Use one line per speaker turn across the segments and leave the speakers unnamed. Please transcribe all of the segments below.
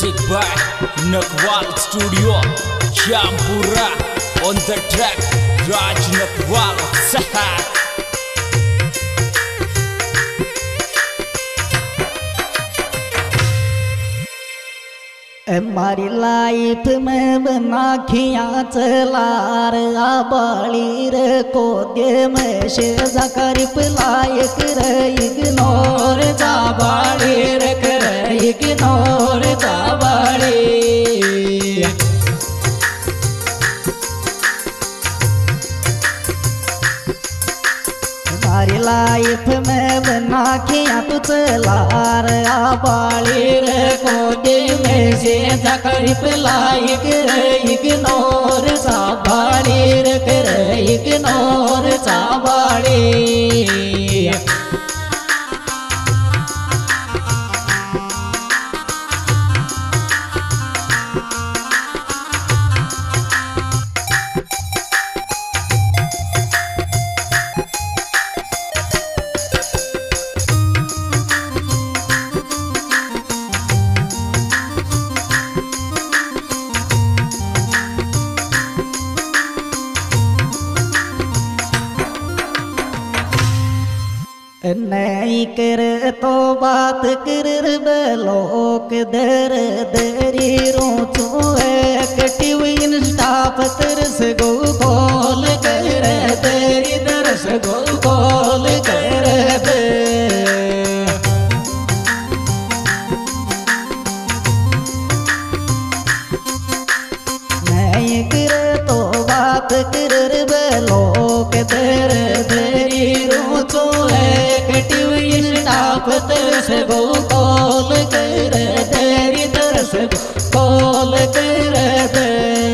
Music by Nakwal Studio, Champura on the track, Raj Nakwal Saha.
हमारी life में बना खिया चला रहा बाली रे को दे में से जकरिप लायक रे इग्नोर जा बाली रे करे इग्नोर जा बाली। हमारी लाइफ में बना खिया तू चला रहा बाली रे को दे में से जकरिप लायक रे इग्नोर जा बाली रे करे इग्नोर जा बाली। नहीं कर तो बात कर लोक दर दरी रोचो एक्टिव इंस्टा तरस गो कॉल कर दरी दरस गो कॉल कर दे। नहीं कर तो बात कर लोक दर दरी रोचो तरस गो कॉल कर तेरी तरस कॉल कर दे।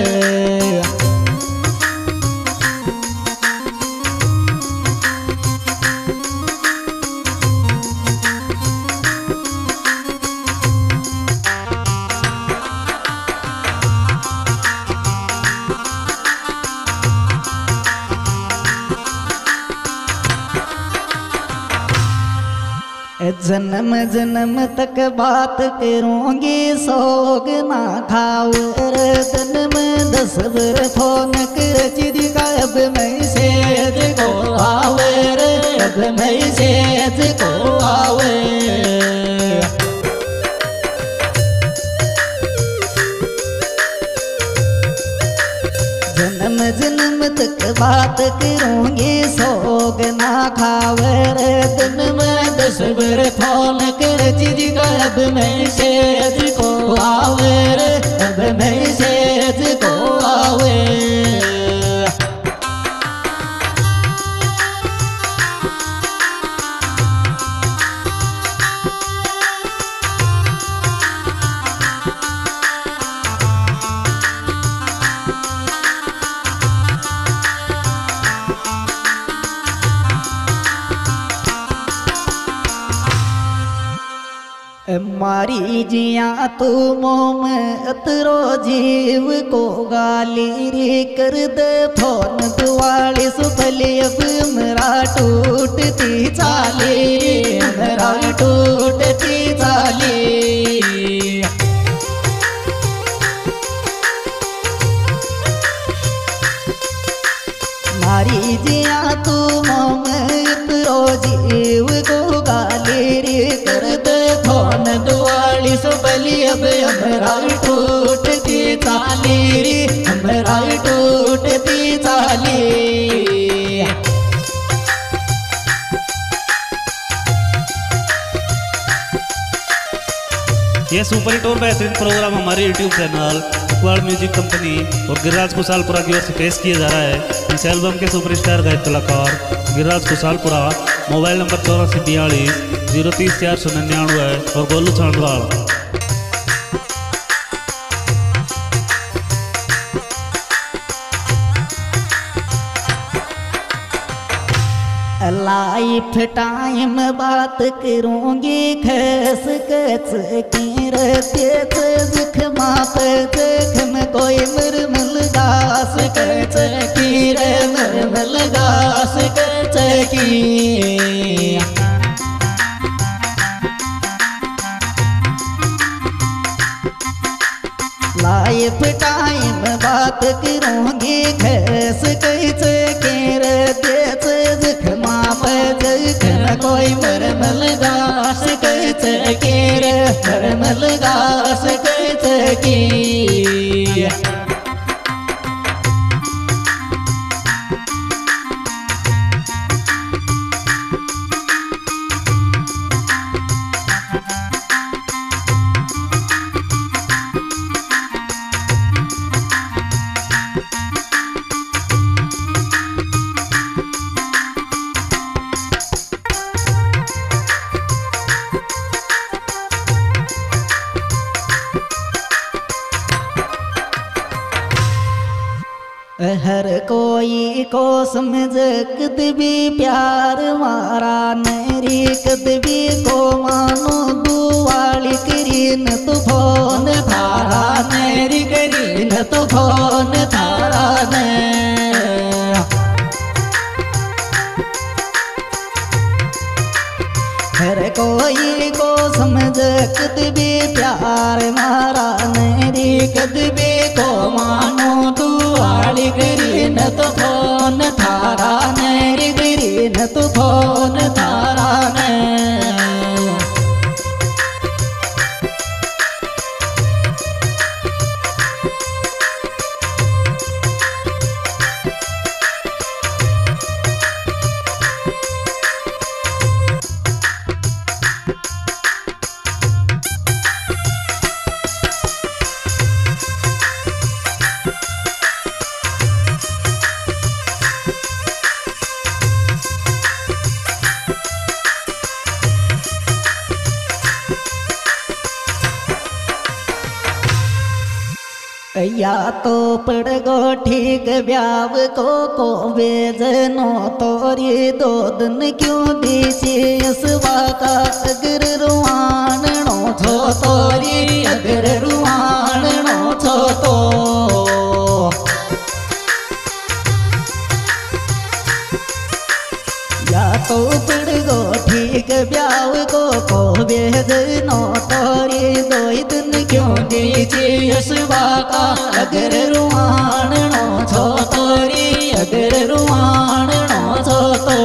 जन्म जन्म तक बात करूंगी सोग ना खाओ दिन में 10 बर फोन कर चिदी का अब मैसेज को आवे रे अब मैसेज को आवे। जन्म जन्म तक बात करूंगी सोग ना खावे रे दिन में 10 बर फोन कर चिदी का अब मैसेज को आवे रे अब मैसेज को आवे। मारी जिया तू मोम अतरो जीव को गाली रे कर दे फोन दुआली सुफली अब मेरा टूटती चाली मेरा टूटती चाली। मारी जिया तू मोम अतरो जीव को गाली रे कर दे फोन दुआली सुबली अब हमरा टूटती चाली रे हमरा टूटती चाली।
ये सुपर हिट और बेहतरीन प्रोग्राम हमारे YouTube channel Nakwal music company और गिरिराज कुशालपुरा की ओर से पेश किया जा रहा है। इस एल्बम के सुपरस्टार गायक कलाकार गिरिराज कुशालपुरा, मोबाइल नंबर 8442 030 499 और गोलू छांडवाल।
लाइफ टाइम बात करूंगी खस कच की तेज जख्मा पे जख्म कोई मरमल गास कच की रे मरमल गास कच की। लाइफ टाइम बात करूंगी घस कैसे केर देश जखमा जखन कोई मरमल गास कैसे केर मरमल गास कैसे की हर कोई को समझ कद भी प्यार मारा नरी कद भी को मानो दुआली करीन तो फोन थारा नरी करीन तो फोन थारा ने हर कोई को समझ कद भी प्यार मारा नरी कद भी को मानो दुआली करीन तो फोन थारा नरी करीन तो फोन थारा ने या तो पड़ गो ठीक ब्याव को बेजनो तोरी दो दिन क्यों दीजिए इसवा का अगर रुआणो छो तोरी अगर रुआणो छो तो या तो पड़ गो ठीक ब्याव को बेजनो तोरी दो दिन क्यों दीजिए इसवा का अगर रुआणो छो तोरी अगर रुआणो छो तो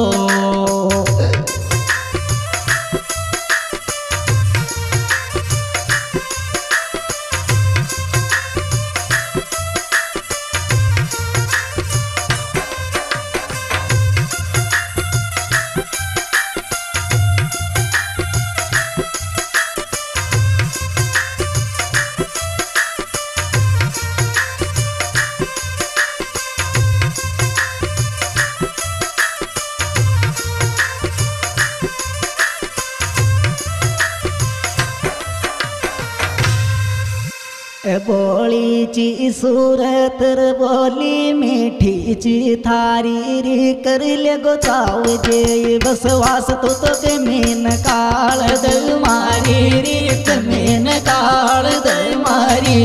बोली ची सूरत बोली मीठी ची थारी री कर ले गो चाव जे बसवास तो के मेन काल द मारी री मेन काल द मारी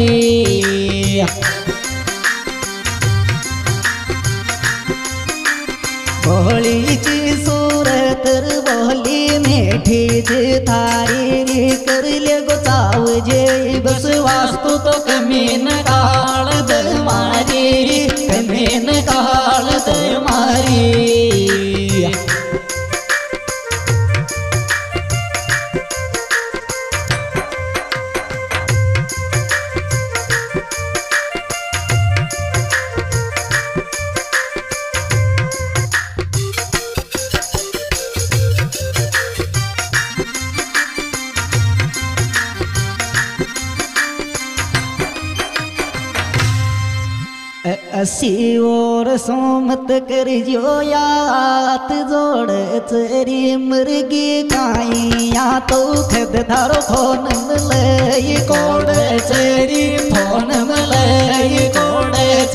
बोली ची सूरत बोली मीठी ची थारी री कर ले गो चाव जे बसवास तो कमीन काल द मारी कमीन काल द मारी असी और सोमत कर जो यात जोड़ चरी मुर्गी काइया तो खद धारो फोन मलई कोड़ चरी फोन मलई कोड़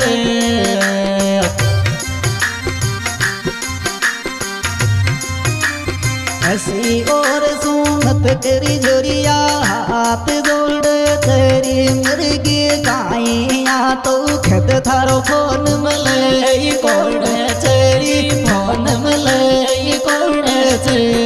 असी और सोमत कर जोरिया हाथ जोड़ चरी मुर्गी काइया तो खद थारो फोन मलई कोड़ चरी फोन मलई कोड़ चरी